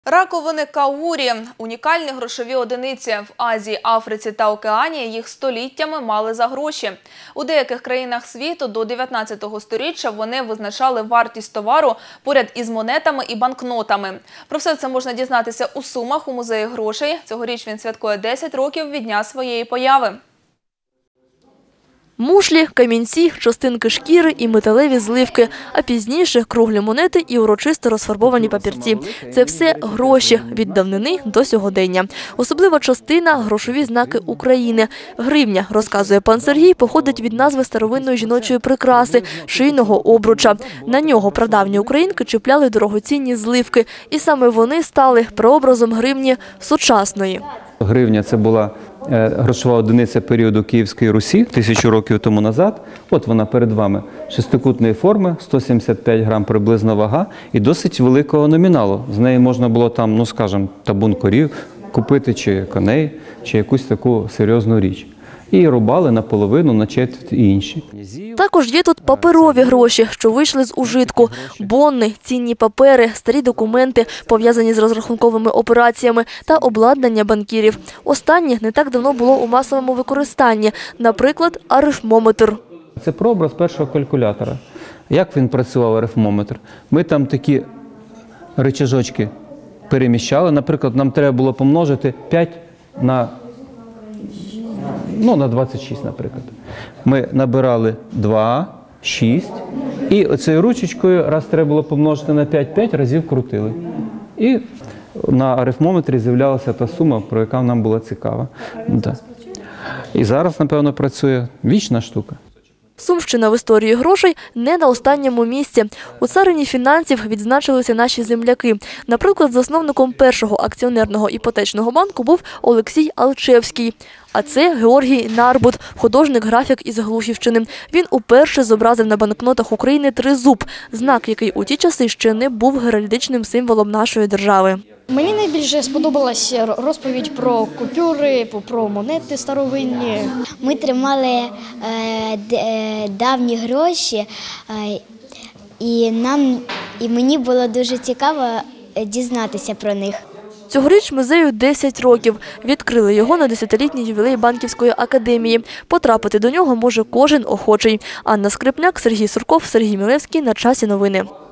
Раковини каурі – унікальні грошові одиниці. В Азії, Африці та Океанії їх століттями мали за гроші. У деяких країнах світу до 19-го сторіччя вони визначали вартість товару поряд із монетами і банкнотами. Про все це можна дізнатися у Сумах у музеї грошей. Цьогоріч він святкує 10 років від дня своєї появи. Мушлі, камінці, частинки шкіри і металеві зливки, а пізніше – круглі монети і урочисто розфарбовані папірці. Це все гроші від давнини до сьогодення. Особлива частина – грошові знаки України. Гривня, розказує пан Сергій, походить від назви старовинної жіночої прикраси – шийного обруча. На нього прадавні українки чіпляли дорогоцінні зливки. І саме вони стали прообразом гривні сучасної. Гривня – це була грошова одиниця періоду Київської Русі, 1000 років тому назад. От вона перед вами. Шестикутної форми, 175 грам приблизно вага і досить великого номіналу. З неї можна було там, ну скажімо, табун корів купити, чи коней, чи якусь таку серйозну річ. І рубали наполовину, на четверть і інші. Також є тут паперові гроші, що вийшли з ужитку. Бонни, цінні папери, старі документи, пов'язані з розрахунковими операціями та обладнання банкірів. Останнє не так давно було у масовому використанні. Наприклад, арифмометр. Це прообраз першого калькулятора. Як він працював, арифмометр? Ми там такі рычажочки переміщали. Наприклад, нам треба було помножити 5 на 26, наприклад. Ми набирали 2, 6, і оцею ручечкою, раз треба було помножити на 5 разів крутили. І на арифмометрі з'являлася та сума, про яка нам була цікава. І зараз, напевно, працює вічна штука. Сумщина в історії грошей не на останньому місці. У царині фінансів відзначилися наші земляки. Наприклад, засновником першого акціонерного іпотечного банку був Олексій Алчевський. А це Георгій Нарбут, художник-графік із Глухівщини. Він уперше зобразив на банкнотах України тризуб, знак, який у ті часи ще не був геральдичним символом нашої держави. Мені найбільше сподобалася розповідь про купюри, про монети старовинні. Ми тримали давні гроші, і мені було дуже цікаво дізнатися про них. Цьогоріч музею 10 років. Відкрили його на 10-літній ювілей Банківської академії. Потрапити до нього може кожен охочий. Анна Скрипняк, Сергій Сурков, Сергій Мілевський. На часі новини.